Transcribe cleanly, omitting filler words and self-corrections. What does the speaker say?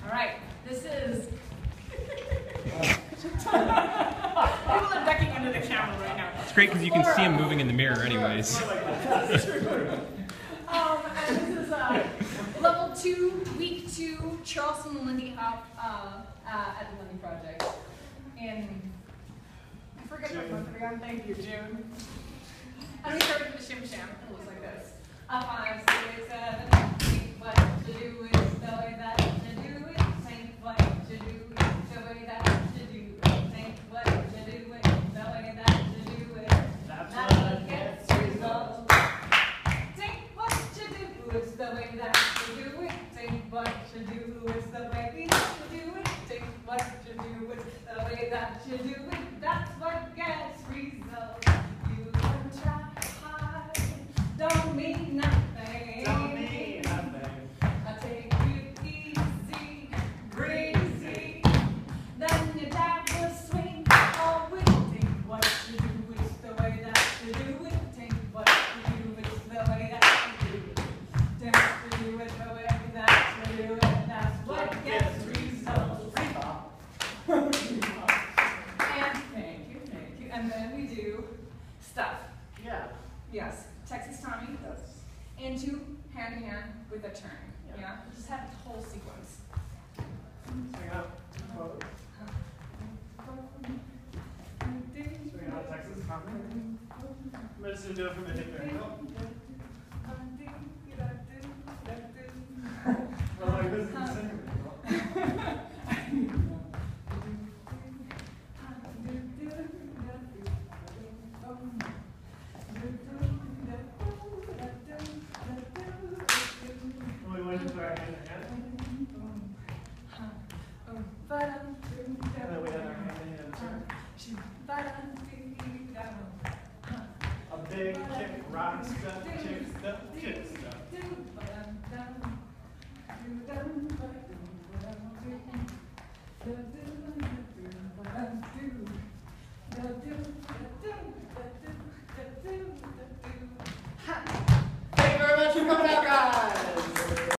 All right, this is. People are ducking into the camera right now. It's great because you can see him moving in the mirror, anyways. And this is level 2, week 2, Charleston and Lindy hop at the Lindy Project. In I forget what month we're on. Thank you, June. And we started with the Shim Sham. It looks like this. 5, 6, 7, 8. What to do is the way that to do it. Think what to do is the way that to do it. Think what to do it the way that to do it. That's what gets results. Think what to do is the way that to do it. Think what to do is the way that to do it. Think what to do is the way that to do it. That's what gets results. You can try hard, don't mean nothing. Don't mean nothing. I take it easy, breezy. Then your dad will swing all with it. Think what to do is the way that to do it. Think what to do is the way that to do it. Think to do it the way that to do it. That's what gets results. And thank you. And then we do stuff. Yeah. Yes, Texas Tommy. Yes. Into hand in hand with a turn. Yeah. Yeah. Just have the whole sequence. Swing out. Forward. Swing out Texas Tommy. I'm just going to do it from the hip angle. Well, like this is the same angle. We went into our hand in hand. And then we had our hand in hand turn. A big kick, rock step, kick step, kick step.